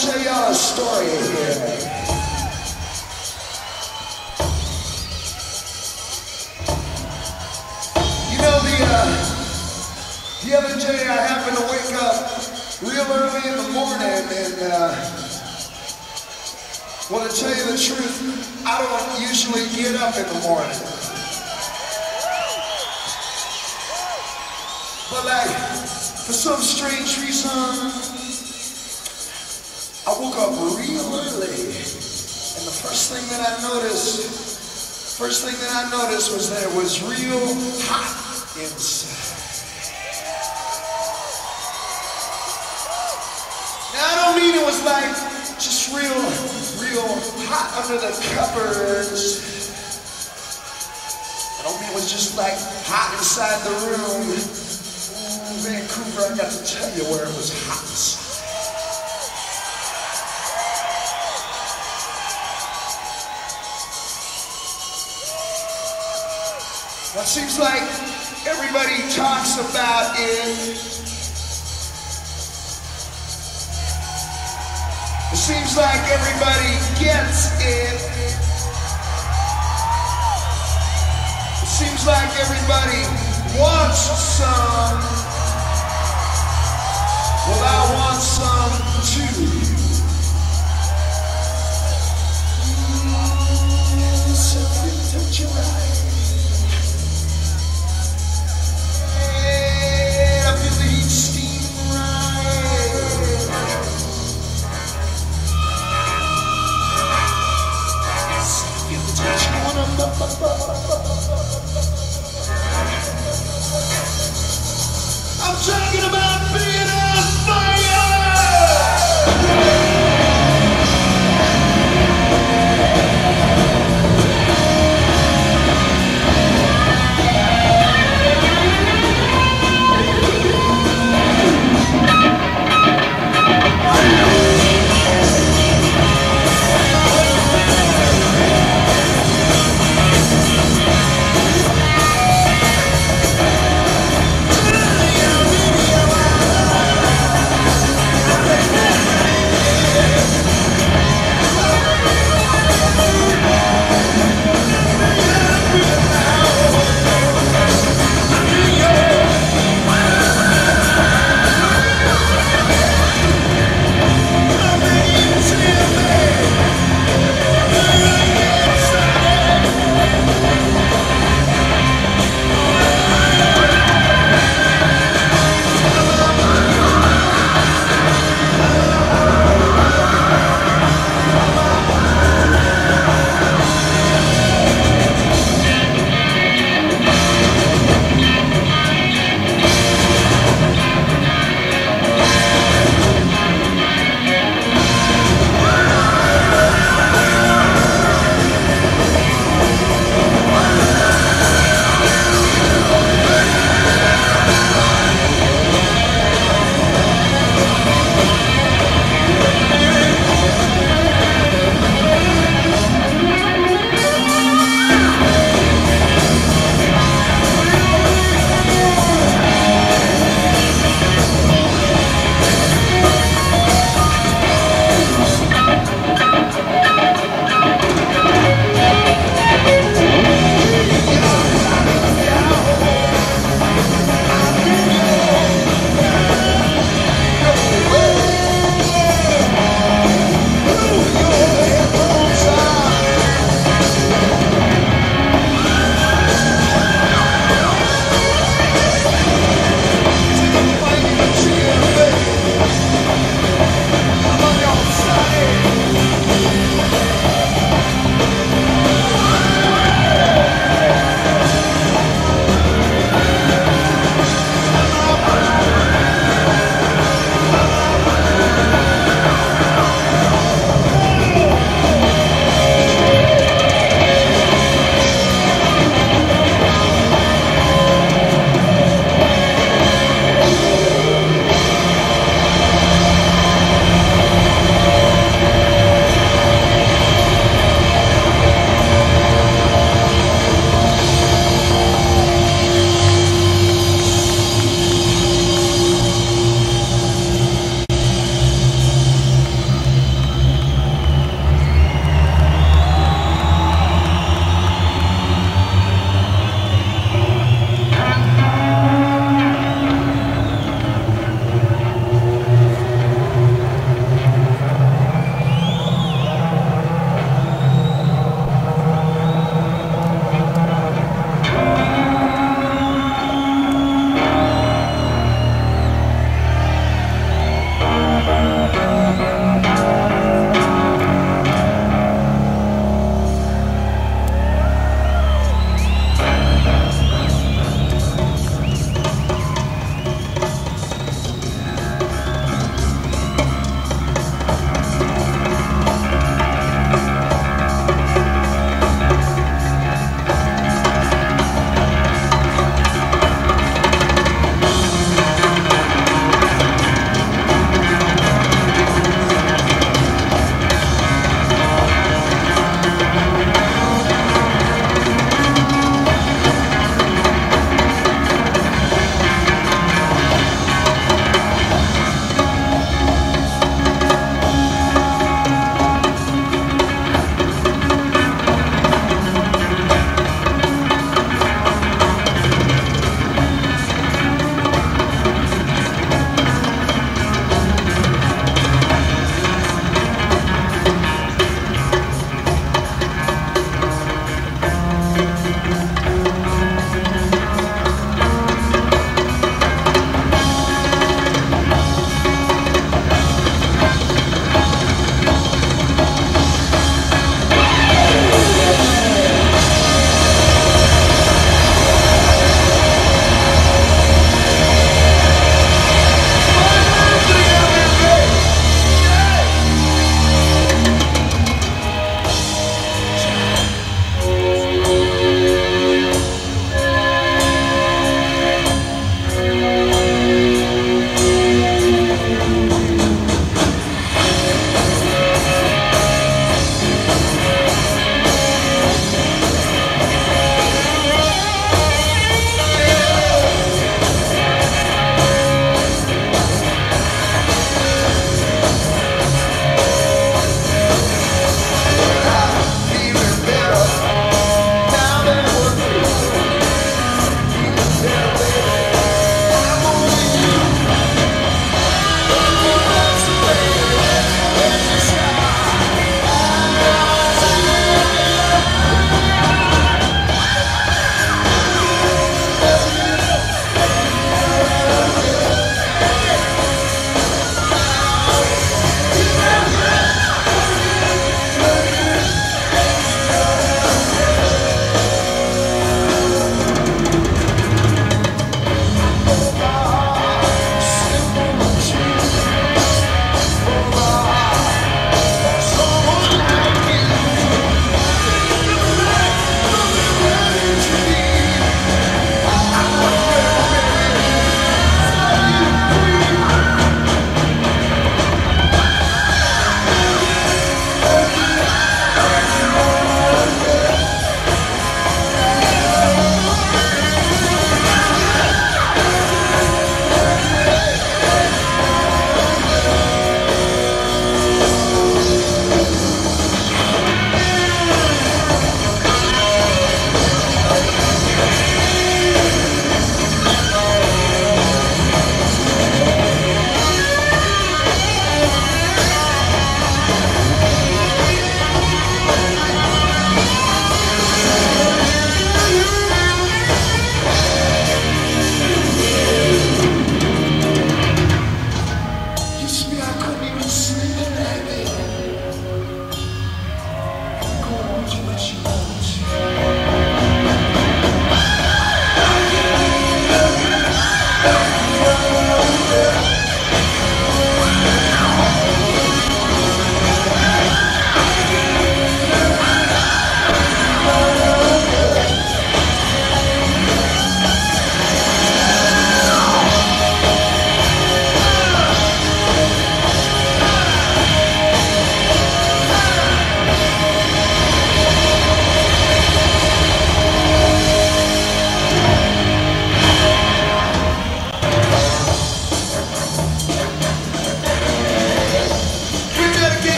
tell y'all a story here. You know, the other day I happened to wake up real early in the morning, and well, to tell you the truth, I don't usually get up in the morning. But like, for some strange reason, I woke up real early, and the first thing that I noticed was that it was real hot inside. Now I don't mean it was like just real hot under the covers. I don't mean it was just like hot inside the room. Vancouver, I got to tell you where it was hot. Well, it seems like everybody talks about it. It seems like everybody gets it. It seems like everybody wants some. Well, I want some too. Something touch your eye. Hey, I feel the heat steam rise. Feel the touch going up. I'm talking about being on fire!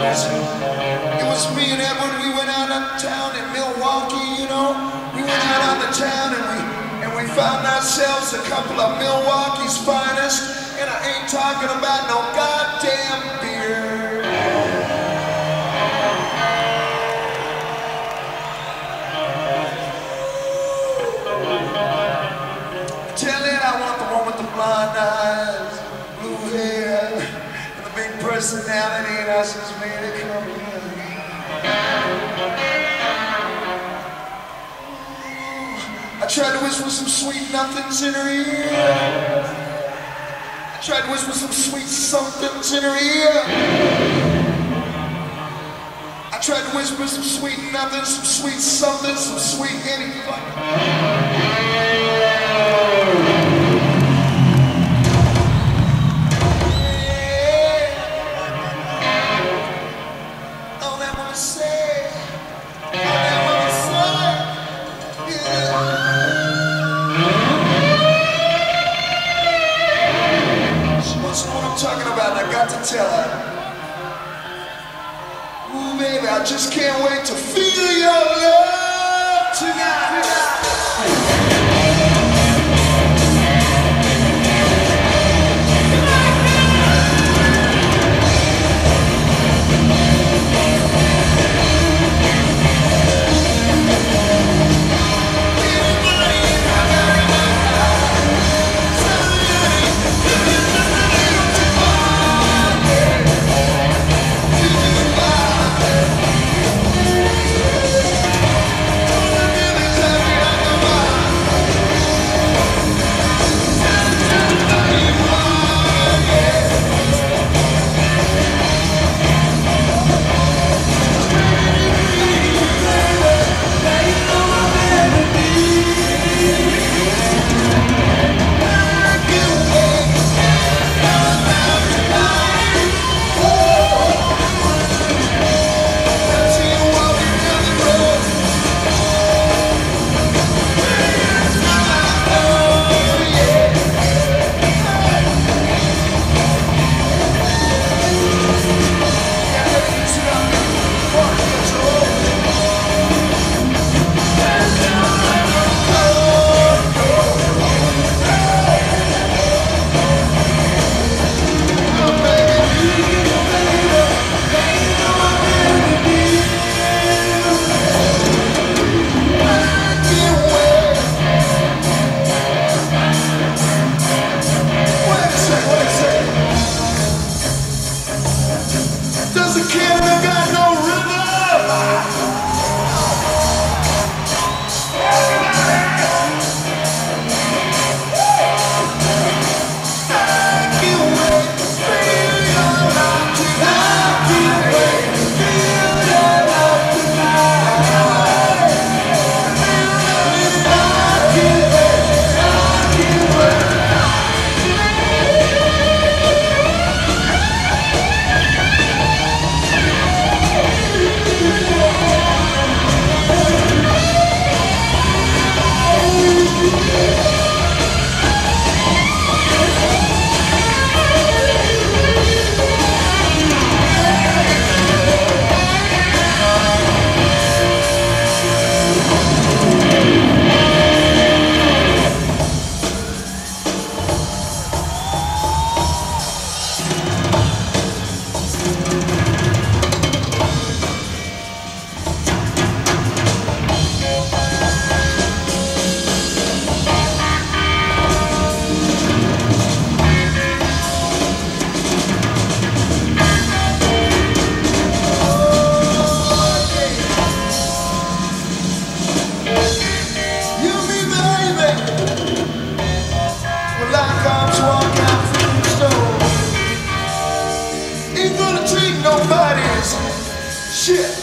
It was me and Edward. We went out on town in Milwaukee, you know. We went out on the town and we found ourselves a couple of Milwaukee's finest. And I ain't talking about no goddamn beer. Tell it, I want the one with the blonde eyes, blue hair, and the big personality, and I just made it come in. I tried to whisper some sweet nothings in her ear. I tried to whisper some sweet somethings in her ear. I tried to whisper some sweet nothings, some sweet somethings, some sweet any fucking. Talking about, and I got to tell her, ooh baby, I just can't wait to feel your love tonight. Shit.